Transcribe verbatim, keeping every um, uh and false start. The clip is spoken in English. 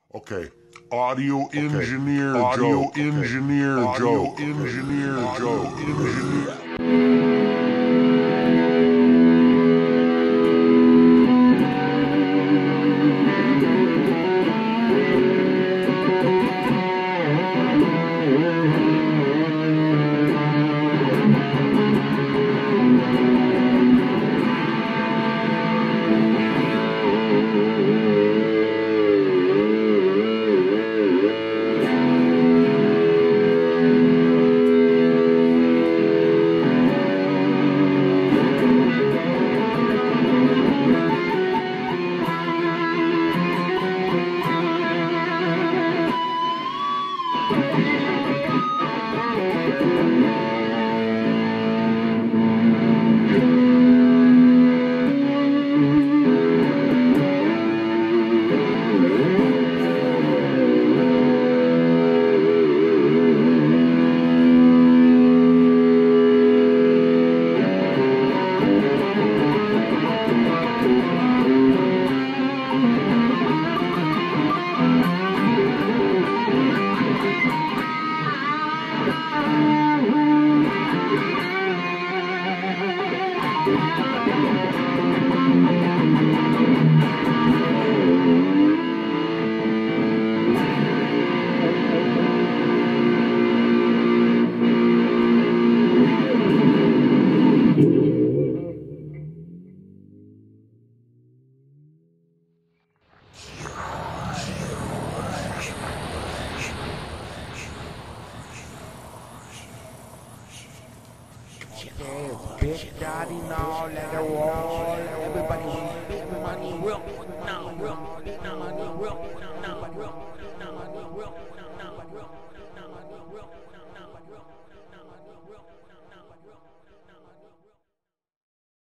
Okay. Audio engineer okay. Audio Joe. engineer okay. Joe. Audio engineer okay. Joe. Engineer. Yeah, Big Daddy now, let it roll. Everybody with big money, real now, real, big money, real now, real.